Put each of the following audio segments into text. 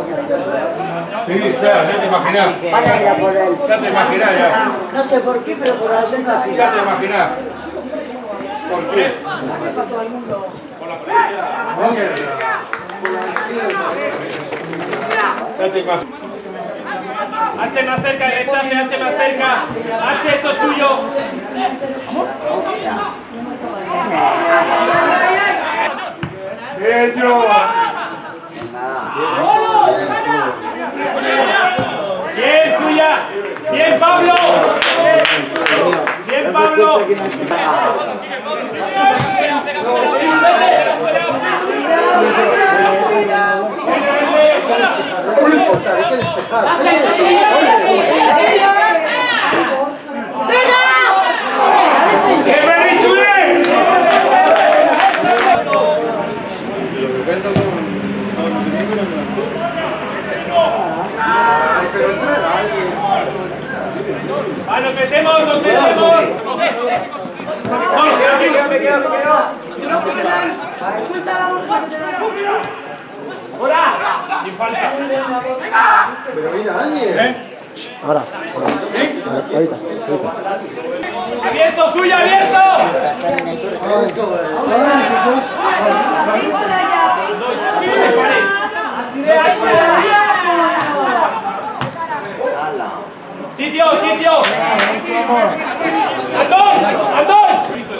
Sí, claro, ya te imaginás. Van a ir a por él. Ya te imaginás ya. No sé por qué, pero por hacerlo así. Ya te imaginás. ¿Por qué? Ya te imaginas. H más cerca, rechace, H más cerca. H, eso es tuyo. Bien, tuya. Bien, Pablo. Bien, Pablo. Hay que despejar. ¡Ah, nos metemos, nos metemos! ¡No, me quedo! ¡Suelta la bolsa que te da! ¡Ahora! ¡Sin falta! Pero mira, Daniel. Ahora. Ahorita. ¡Abierto, tuya, abierto! ¡Filtra ya! ¡Sitio! ¡Andón!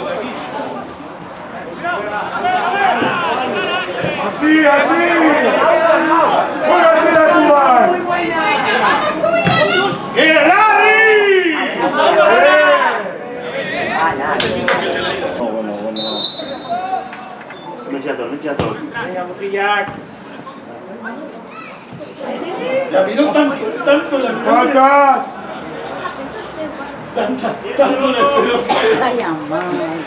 Así. ¡Muévete a tu bar! ¡Muy buena! ¡Que Larry! Venga, Mujillac. La miró tanto la ¡faltas! Tanto le esperó que... Ay, amor.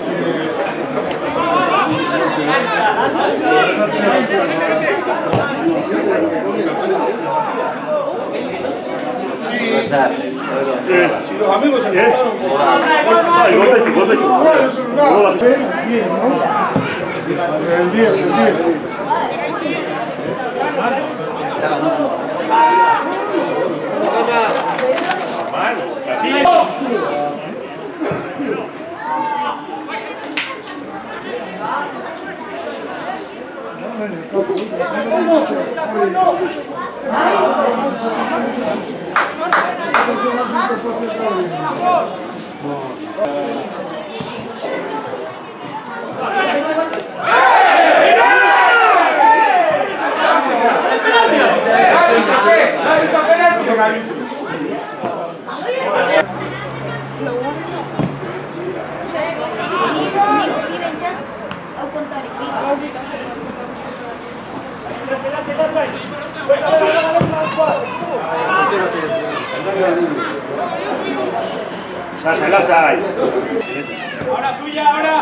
Si los amigos se juntaron por... Bien, ¿no? El 10. Ahora tuya, ahora.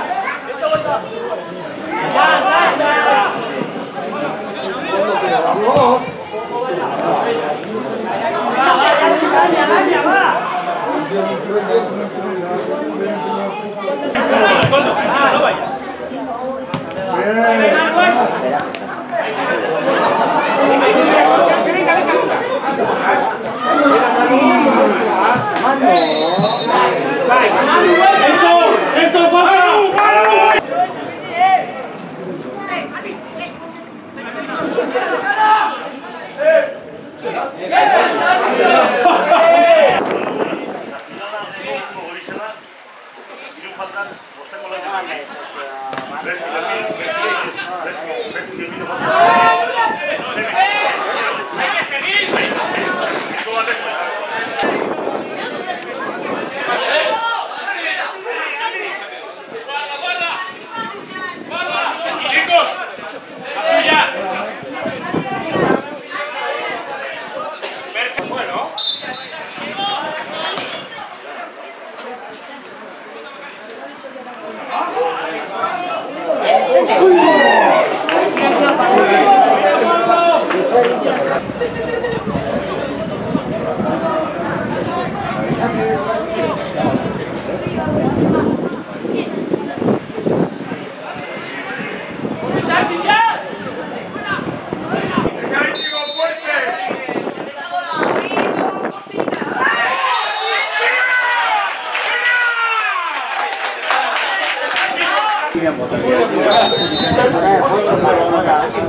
No vaya. ¡Eso, Pablo!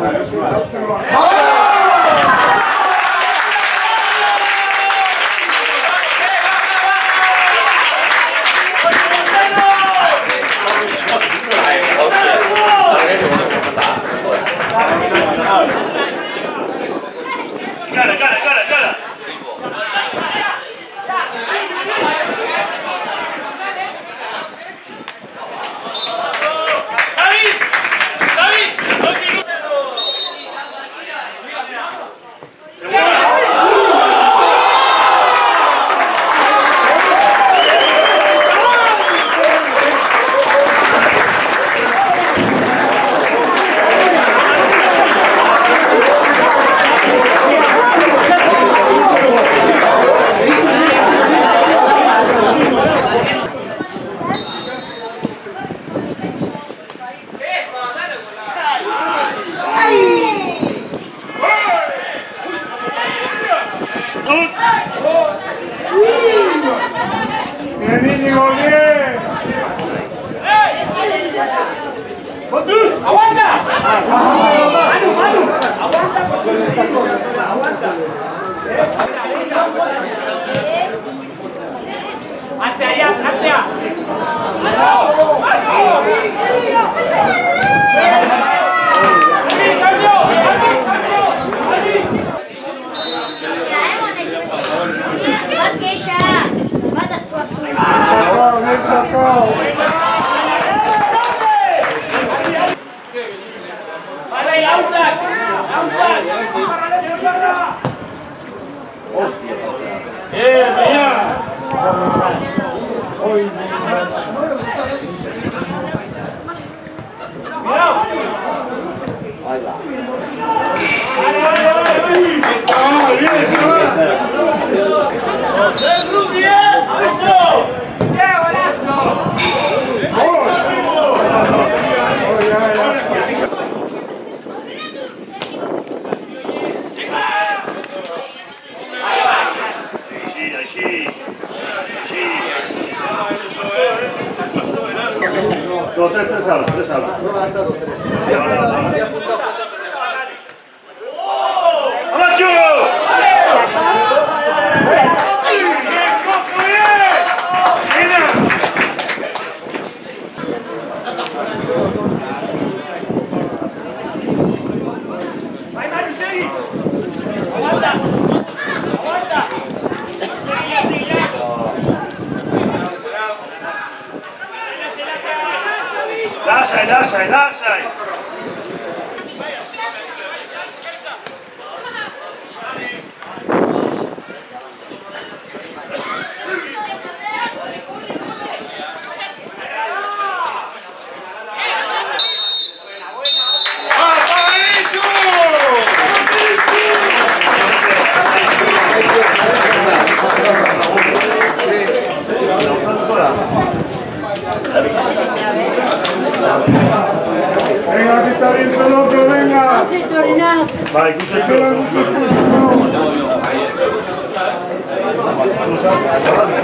No, tres alas, tres alas. ¡Amacho! Lasciai! Venga, que está bien solo, que venga. Vai, escucha.